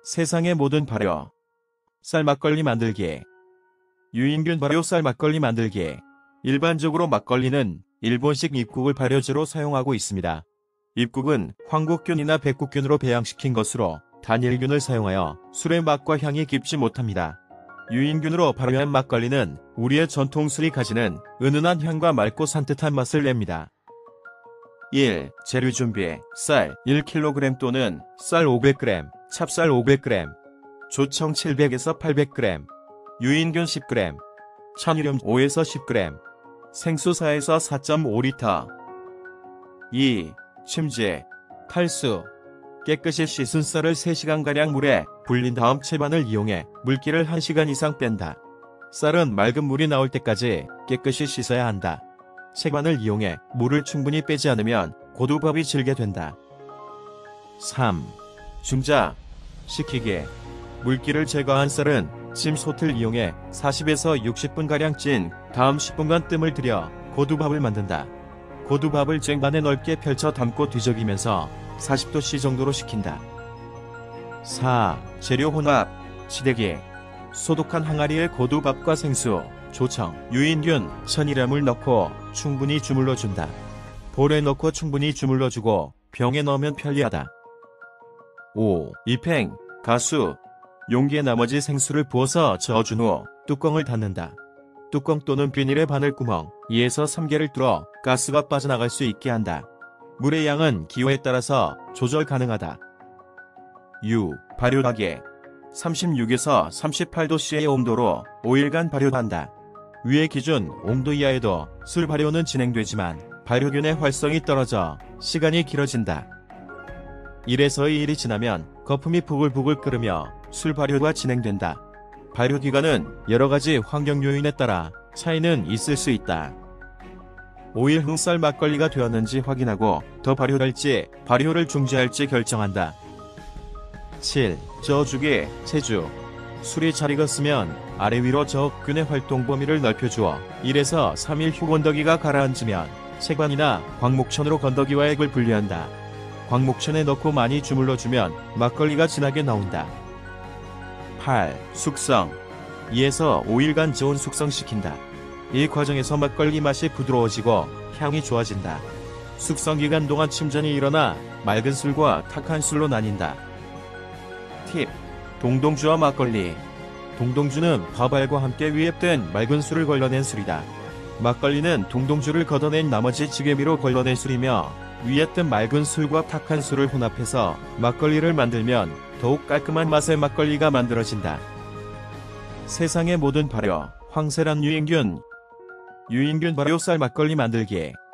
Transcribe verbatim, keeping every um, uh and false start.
세상의 모든 발효. 쌀 막걸리 만들기. 유인균 발효 쌀 막걸리 만들기. 일반적으로 막걸리는 일본식 입국을 발효제로 사용하고 있습니다. 입국은 황국균이나 백국균으로 배양시킨 것으로 단일균을 사용하여 술의 맛과 향이 깊지 못합니다. 유인균으로 발효한 막걸리는 우리의 전통술이 가지는 은은한 향과 맑고 산뜻한 맛을 냅니다. 일. 재료 준비. 쌀 일 킬로그램 또는 쌀 오백 그램, 찹쌀 오백 그램, 조청 칠백에서 팔백 그램, 유인균 십 그램, 천일염 오에서 십 그램, 생수 사에서 사 점 오 리터. 이. 침지. 탈수. 깨끗이 씻은 쌀을 세 시간가량 물에 불린 다음 채반을 이용해 물기를 한 시간 이상 뺀다. 쌀은 맑은 물이 나올 때까지 깨끗이 씻어야 한다. 채반을 이용해 물을 충분히 빼지 않으면 고두밥이 질게 된다. 삼. 중자. 식히기. 물기를 제거한 쌀은 찜솥을 이용해 사십에서 육십 분가량 찐 다음 십 분간 뜸을 들여 고두밥을 만든다. 고두밥을 쟁반에 넓게 펼쳐 담고 뒤적이면서 사십 도씨 정도로 식힌다. 사. 재료 혼합. 치대기. 소독한 항아리에 고두밥과 생수, 조청, 유인균, 천일염을 넣고 충분히 주물러준다. 볼에 넣고 충분히 주물러주고 병에 넣으면 편리하다. 오. 입행. 가수. 용기에 나머지 생수를 부어서 저어준 후 뚜껑을 닫는다. 뚜껑 또는 비닐의 바늘구멍 이에서 삼 개를 뚫어 가스가 빠져나갈 수 있게 한다. 물의 양은 기호에 따라서 조절 가능하다. 육. 발효하기. 삼십육에서 삼십팔 도씨의 온도로 오 일간 발효한다. 위의 기준 온도 이하에도 술 발효는 진행되지만 발효균의 활성이 떨어져 시간이 길어진다. 일에서 이 일이 지나면 거품이 부글부글 끓으며 술 발효가 진행된다. 발효 기간은 여러가지 환경 요인에 따라 차이는 있을 수 있다. 오 일 후 쌀 막걸리가 되었는지 확인하고 더 발효할지 발효를 중지할지 결정한다. 칠. 저어주기. 체주. 술이 잘 익었으면 아래 위로 저균의 활동 범위를 넓혀주어 일에서 삼 일 후 건더기가 가라앉으면 채반이나 광목천으로 건더기와 액을 분리한다. 광목천에 넣고 많이 주물러주면 막걸리가 진하게 나온다. 팔. 숙성. 이에서 오 일간 저온 숙성시킨다. 이 과정에서 막걸리 맛이 부드러워지고 향이 좋아진다. 숙성기간 동안 침전이 일어나 맑은 술과 탁한 술로 나뉜다. 팁. 동동주와 막걸리. 동동주는 밥알과 함께 위앱된 맑은 술을 걸러낸 술이다. 막걸리는 동동주를 걷어낸 나머지 지게미로 걸러낸 술이며 위에 뜬 맑은 술과 탁한 술을 혼합해서 막걸리를 만들면 더욱 깔끔한 맛의 막걸리가 만들어진다. 세상의 모든 발효. 황세란 유인균. 유인균 발효 쌀 막걸리 만들기.